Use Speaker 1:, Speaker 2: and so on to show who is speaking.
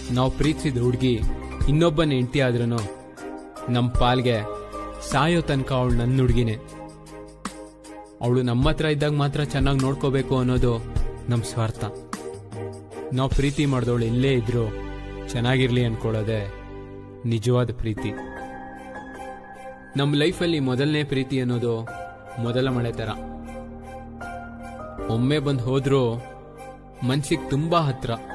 Speaker 1: ನಾವು ಪ್ರೀತಿಸಿದ ಹುಡುಗಿ ಇನ್ನೊಬ್ಬನ ಹೆಂಡತಿ ಆದ್ರೂ ನಮ್ಮ ಪಾಲ್ಗೆ ಸಾಯೋ ತನಕ ಅವಳು ನನ್ನ ಹುಡುಗಿನೇ. ಅವಳು ನಮ್ಮ ಹತ್ರ ಇದ್ದಾಗ ಮಾತ್ರ ಚೆನ್ನಾಗಿ ನೋಡ್ಕೋಬೇಕು ಅನ್ನೋದು ನಮ್ಮ ಸ್ವಾರ್ಥ. ನಾವು ಪ್ರೀತಿ ಮಾಡಿದವಳು ಎಲ್ಲೇ ಇದ್ರೂ ಚೆನ್ನಾಗಿರ್ಲಿ ಅನ್ಕೊಳ್ಳೋದೆ ನಿಜವಾದ ಪ್ರೀತಿ. ನಮ್ಮ ಲೈಫಲ್ಲಿ ಮೊದಲನೇ ಪ್ರೀತಿ ಅನ್ನೋದು ಮೊದಲ ಮಳೆ ಥರ. ಒಮ್ಮೆ ಬಂದು ಹೋದ್ರೂ ಮನ್ಸಿಗೆ ತುಂಬಾ ಹತ್ರ.